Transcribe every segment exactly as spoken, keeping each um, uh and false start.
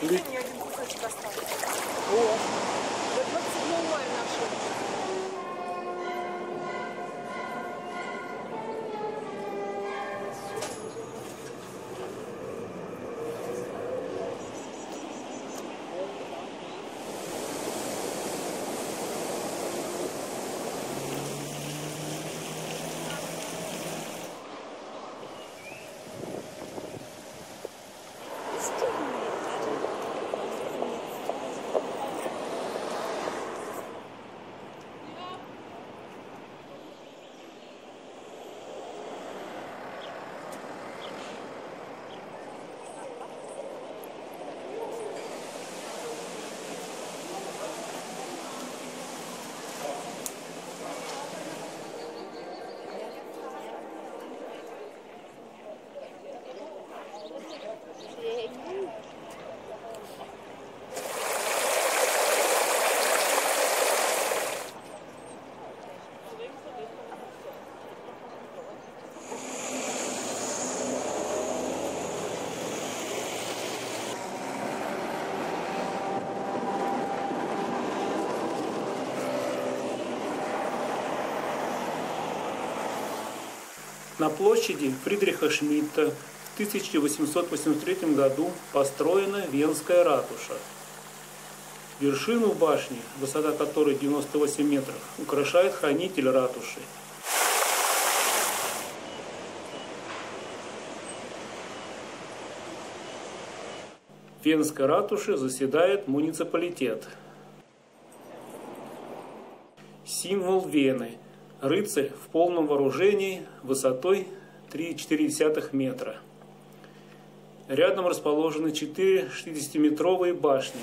Мне один кусочек остался. О! двадцать седьмого мая нашел. На площади Фридриха Шмидта в тысяча восемьсот восемьдесят третьем году построена Венская ратуша. Вершину башни, высота которой девяносто восемь метров, украшает хранитель ратуши. В Венской ратуше заседает муниципалитет. Символ Вены. Рыцарь в полном вооружении высотой три целых четыре десятых метра. Рядом расположены четыре шестидесятиметровые башни.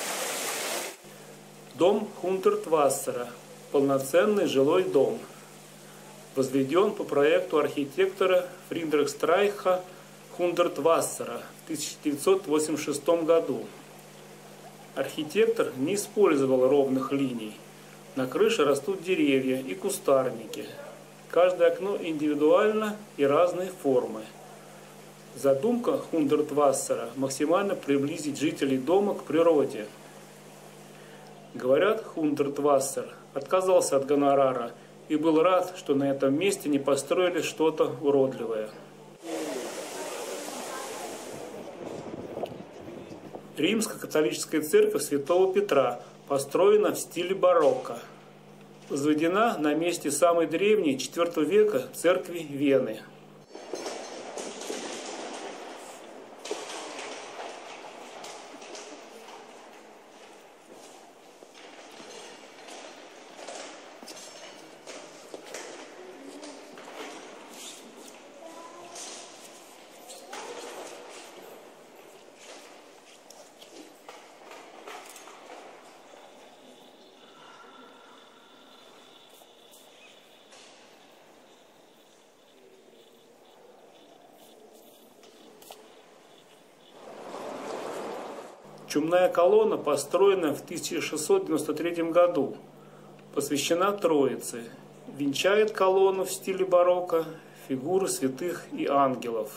Дом Хунтертвассера, полноценный жилой дом, возведен по проекту архитектора Фридрихстрайха Хунтертвассера в тысяча девятьсот восемьдесят шестом году. Архитектор не использовал ровных линий. На крыше растут деревья и кустарники. Каждое окно индивидуально и разной формы. Задумка Хунтертвассера – максимально приблизить жителей дома к природе. Говорят, Хунтертвассер отказался от гонорара и был рад, что на этом месте не построили что-то уродливое. Римско-католическая церковь Святого Петра построена в стиле барокко. Возведена на месте самой древней четвёртого века церкви Вены. Чумная колонна построена в тысяча шестьсот девяносто третьем году, посвящена Троице. Венчает колонну в стиле барокко фигуры святых и ангелов.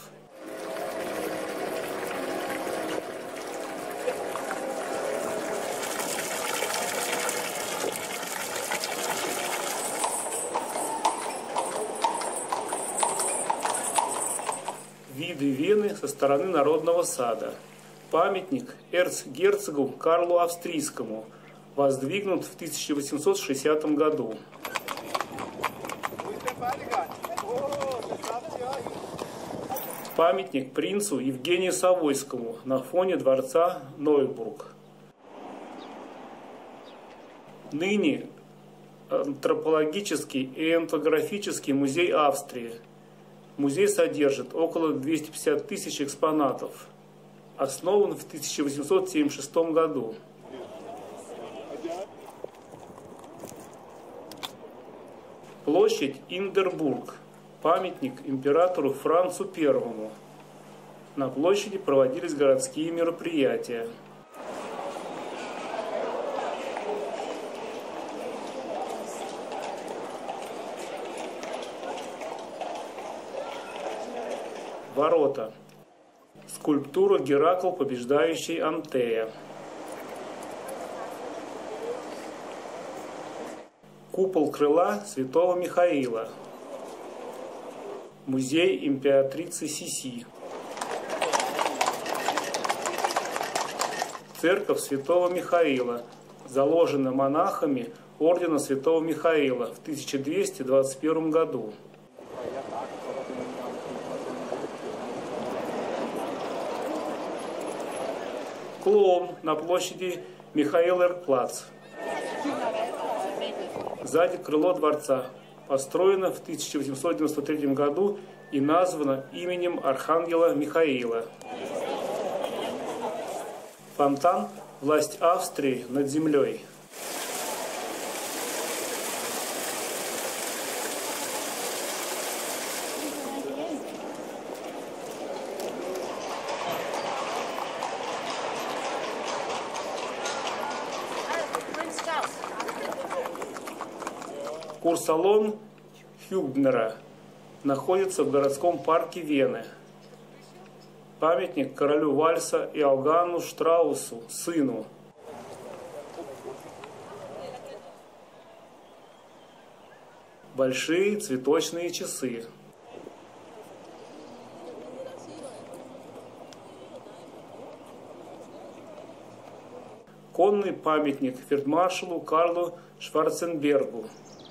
Виды Вены со стороны Народного сада. Памятник эрцгерцогу Карлу Австрийскому, воздвигнут в тысяча восемьсот шестидесятом году. Памятник принцу Евгению Савойскому на фоне дворца Нойбург. Ныне антропологический и этнографический музей Австрии. Музей содержит около двухсот пятидесяти тысяч экспонатов. Основан в тысяча восемьсот семьдесят шестом году. Площадь Индербург. Памятник императору Францу Первому. На площади проводились городские мероприятия. Ворота. Скульптура Геракл, побеждающий Антея. Купол крыла святого Михаила. Музей императрицы Сиси. Церковь святого Михаила заложена монахами ордена святого Михаила в тысяча двести двадцать первом году. Клоун на площади Михаэлерплац. Сзади крыло дворца. Построено в тысяча восемьсот девяносто третьем году и названо именем архангела Михаила. Фонтан – власть Австрии над землей. Курсалон Хюбнера находится в городском парке Вены. Памятник королю вальса Иоганну Штраусу, сыну. Большие цветочные часы. Конный памятник фельдмаршалу Карлу Шварценбергу.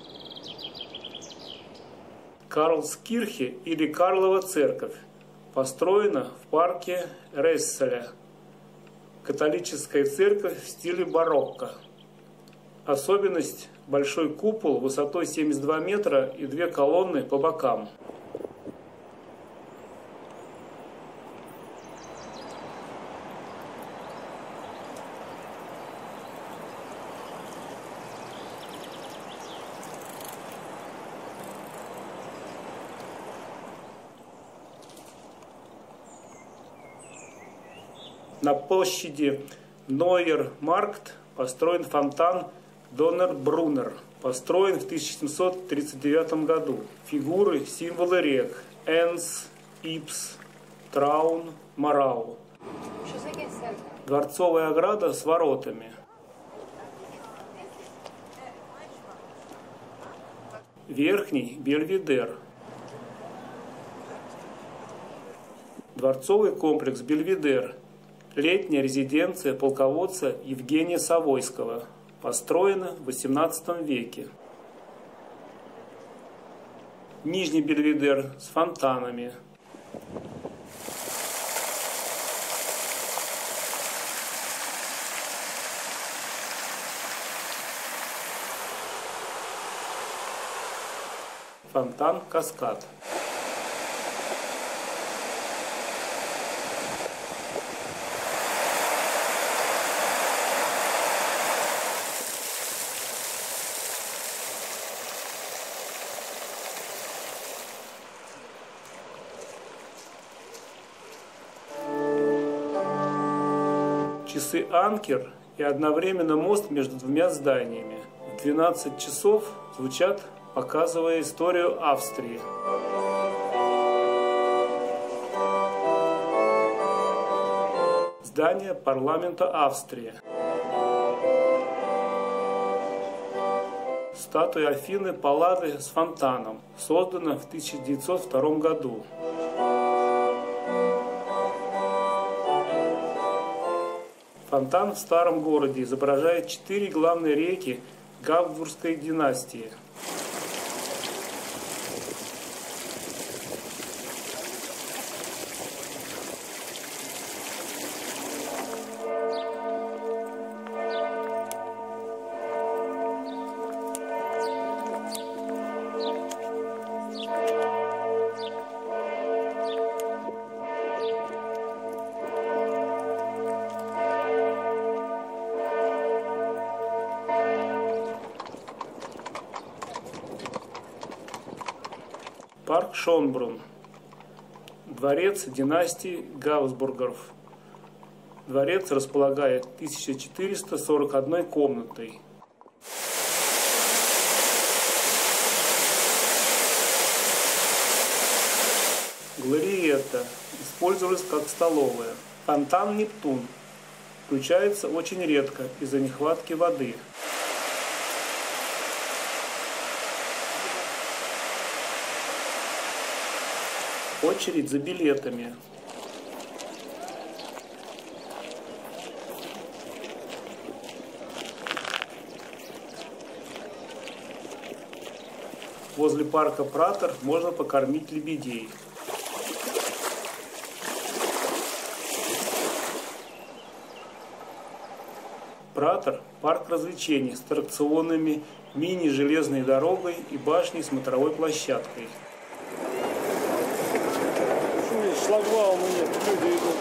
Карлскирхе или Карлова церковь построена в парке Ресселя. Католическая церковь в стиле барокко. Особенность – большой купол высотой семьдесят два метра и две колонны по бокам. На площади Нойер-Маркт построен фонтан Доннербруннер, построен в тысяча семьсот тридцать девятом году. Фигуры, символы рек – Энс, Ипс, Траун, Марау. Дворцовая ограда с воротами. Верхний Бельведер. Дворцовый комплекс Бельведер. Летняя резиденция полководца Евгения Савойского. Построена в восемнадцатом веке. Нижний Бельведер с фонтанами. Фонтан Каскад. Часы Анкер и одновременно мост между двумя зданиями. В двенадцать часов звучат, показывая историю Австрии. Здание парламента Австрии. Статуя Афины Паллады с фонтаном, создана в тысяча девятьсот втором году. Фонтан в старом городе изображает четыре главные реки Габсбургской династии. Парк Шонбрунн. Дворец династии Габсбургов. Дворец располагает тысяча четыреста сорок одной комнатой. Глориетта использовалась как столовая. Фонтан Нептун включается очень редко из-за нехватки воды. Очередь за билетами. Возле парка Пратер можно покормить лебедей. Пратер – парк развлечений с аттракционами, мини-железной дорогой и башней смотровой площадкой. Шлагбаума нет, люди идут.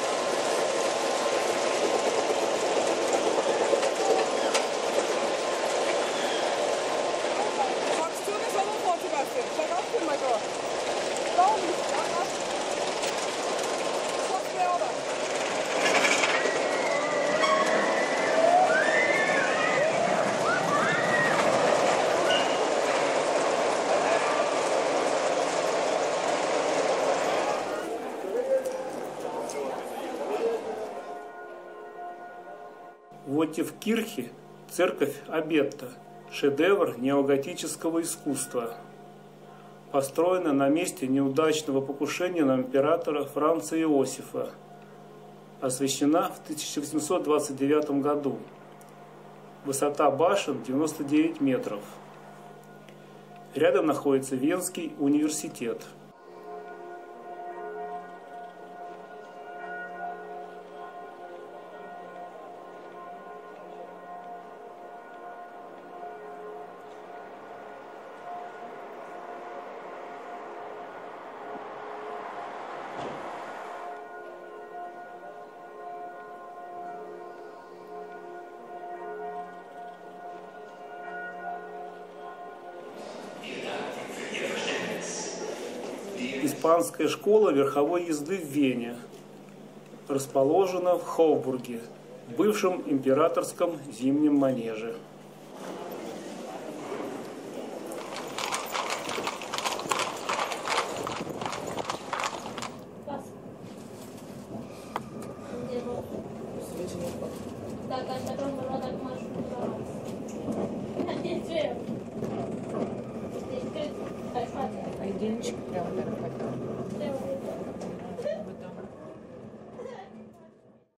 В Оттевкирхе церковь Абетта – шедевр неоготического искусства. Построена на месте неудачного покушения на императора Франца Иосифа. Освящена в тысяча восемьсот двадцать девятом году. Высота башен девяносто девять метров. Рядом находится Венский университет. Испанская школа верховой езды в Вене расположена в Хофбурге, бывшем императорском зимнем манеже.